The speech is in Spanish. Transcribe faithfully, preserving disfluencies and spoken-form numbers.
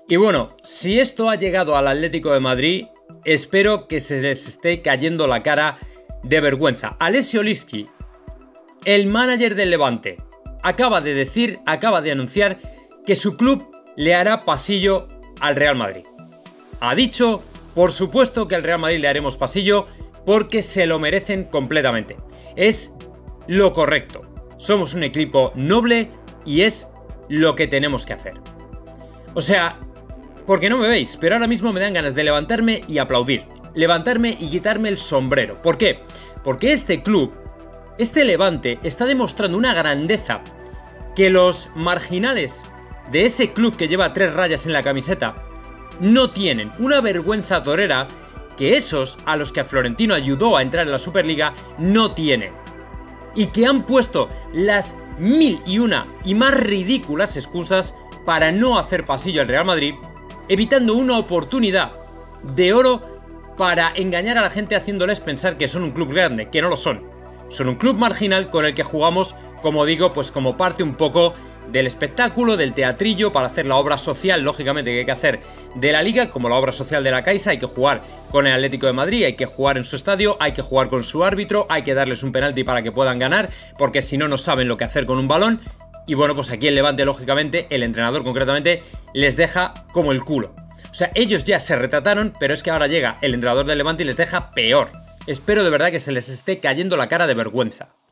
Y bueno, si esto ha llegado al Atlético de Madrid, espero que se les esté cayendo la cara de vergüenza. Alessio Liski, el manager del Levante, acaba de decir, acaba de anunciar que su club le hará pasillo al Real Madrid. Ha dicho, por supuesto que al Real Madrid le haremos pasillo porque se lo merecen completamente. Es lo correcto. Somos un equipo noble y es lo que tenemos que hacer. O sea, porque no me veis, pero ahora mismo me dan ganas de levantarme y aplaudir. Levantarme y quitarme el sombrero. ¿Por qué? Porque este club, este Levante, está demostrando una grandeza que los marginales de ese club que lleva tres rayas en la camiseta no tienen. Una vergüenza torera que esos a los que a Florentino ayudó a entrar en la Superliga no tienen. Y que han puesto las mil y una y más ridículas excusas para no hacer pasillo al Real Madrid, evitando una oportunidad de oro para engañar a la gente haciéndoles pensar que son un club grande, que no lo son. Son un club marginal con el que jugamos, como digo, pues como parte un poco del espectáculo, del teatrillo, para hacer la obra social, lógicamente, que hay que hacer de la Liga, como la obra social de la Caixa. Hay que jugar con el Atlético de Madrid, hay que jugar en su estadio, hay que jugar con su árbitro, hay que darles un penalti para que puedan ganar, porque si no, no saben lo que hacer con un balón. Y bueno, pues aquí el Levante, lógicamente, el entrenador concretamente, les deja como el culo. O sea, ellos ya se retrataron, pero es que ahora llega el entrenador del Levante y les deja peor. Espero de verdad que se les esté cayendo la cara de vergüenza.